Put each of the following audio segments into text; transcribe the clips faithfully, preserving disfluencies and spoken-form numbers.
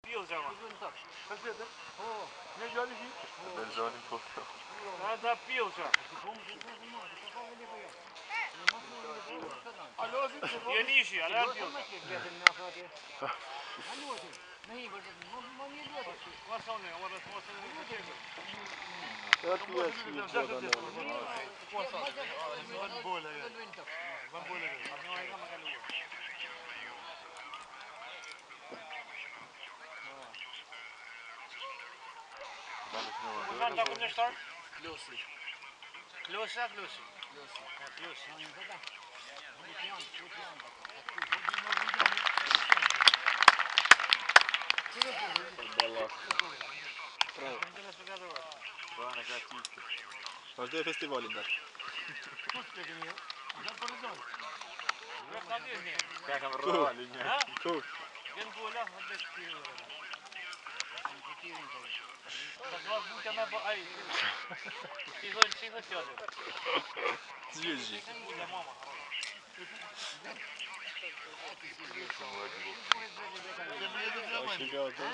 Pilsama. Kaçıydı? Oo. Ne geldi ki? Ben zonin po. Hada pilsa. Alo, Jenishi, ala pilsa. Wasone, wala wasone. evet diyorsun. Ben böyle ya. Ben böyle ya. Hoe gaan dat op start? Close. Klosa, klosi. Close. Balla. Buona gatita. Var det festivalin där? Kanske var bra linje. Cool. Gen bola, hade skill. Tak was buka na bo ai. Sigo, sigo sigo. Zjeździ. Ya mama. Başka adam.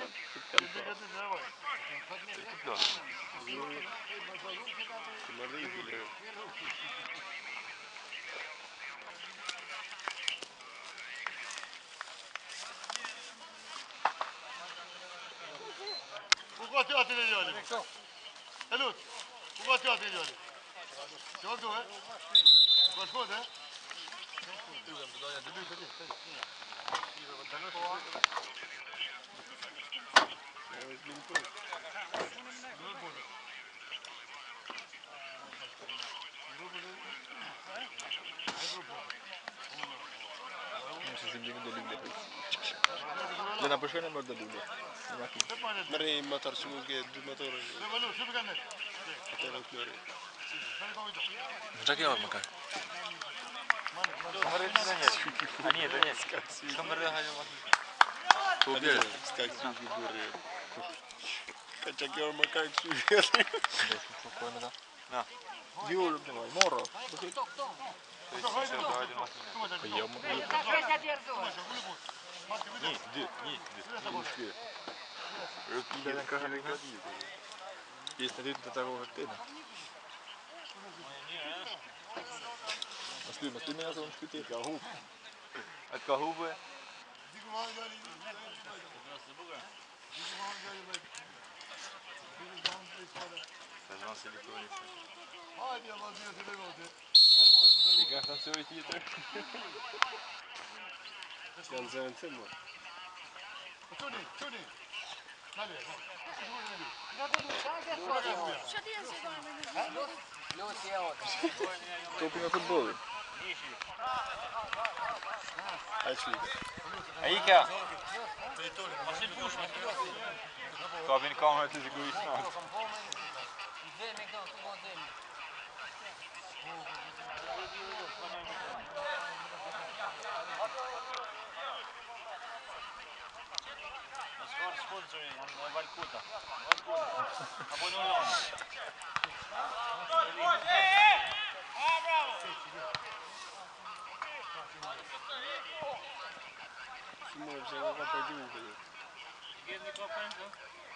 Bunlar da iyi biliyor. Ugotti atıyor. Hello. Ugotti atıyor. Çok doğru. Başka da. Lena Peugeot non guarda due. Mari motor suge du motor. Czekaj, ja makaj. А нет, да нет. Камера хай макин. Pobierę. Skak suge góry. Kaçak yorma kalk suge. Spokojnie, da. Na. Jul, dawaj, moro. To jest все давайте макин. Поем. Не, ди, не, ди. Ruki den kanske ligger i. Just det, inte ta över tiden. Måste du, måste du med som ska till ihop. Att gå ihop. Sezon silikoni. Hadi Allah diyor ne oldu? Det kanske inte så i tider. Sen sen sen mi? Tony, Tony. Hadi. Toping av fotboll. Aika. Kabin kamera till sig gå i snart. Skor sponsoring, han Valkuta. Valkuta. Abonnemang. Şimdi bir şey kapacı mı böyle? Give me coffee, bro.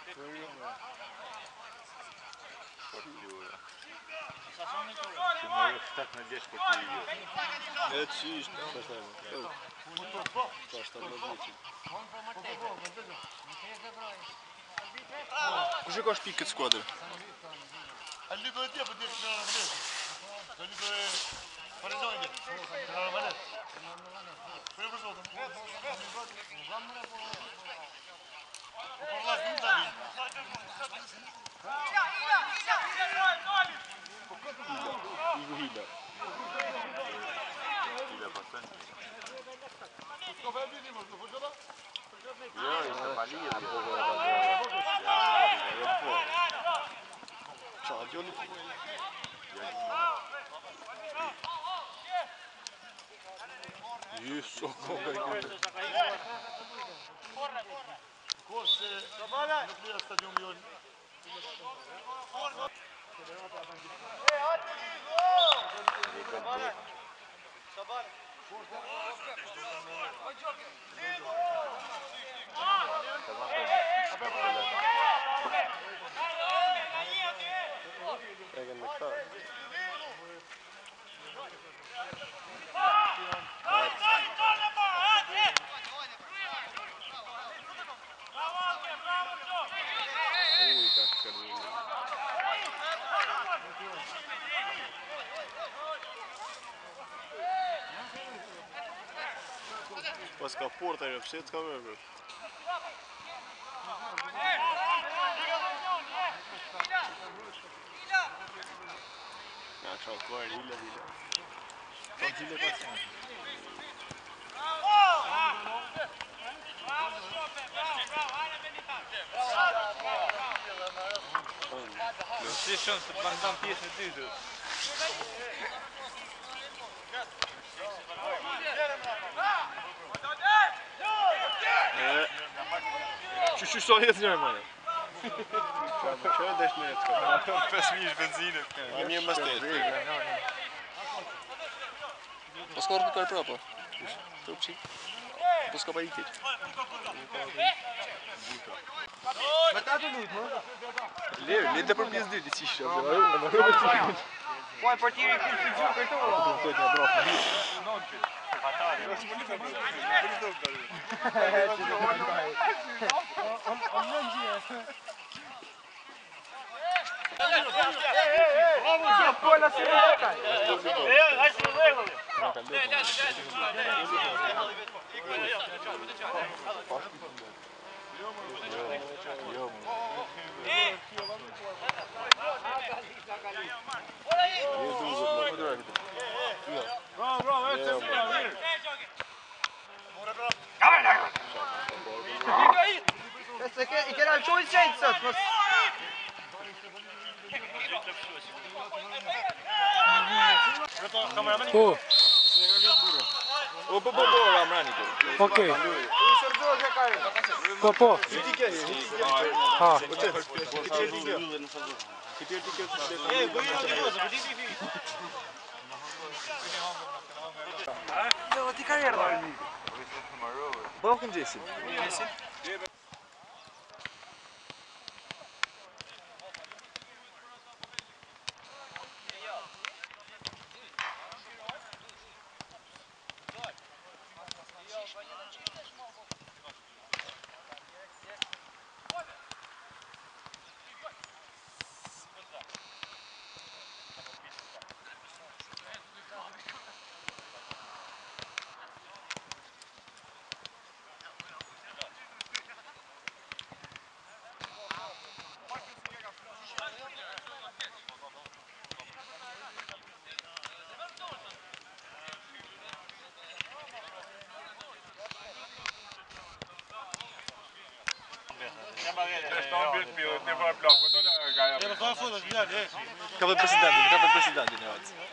Sasson inte då. Ты можешь так надежд какие. Evet şu işte. Başlayalım. Başlayalım. Уже каш пикет складывай. Ali böyle diye bu diye şuna bakıyorsun. Ali böyle parazon gibi. Şuna bak. Böyle bir oldum. Allah kim tabii. Igo Hila. Тебя поставь. Kafaya bir değil mi? Fırçala. Я это болею. Çağırıyor. Just så kommer det. Kos nukleer stadion. Tamam. ska du... Vad ska porta i uppsitt ska vi över? Ja, klart, vad är det? Hilla, hilla. Vad hilla passar? Слишком Богдан пишет дыду. Чуть-чуть что я знаю, мой. Что дашь мне это? Посмеешь бензина. А мне мастер. Поскоро такой пропа. Тупчик. Пускай поедет. Лев, лет да пропизды летишь. Ой, противник физику притулал. Кто тебя брал? Bra, bra, ett sen bra. Ik heb zo iets zijn, dat was. О, Опа, опа, Рамрани. окей. Попо. А, Welkom Jason. Det var förra fotot, det är det. Kan vara presidenten, kan vara presidenten.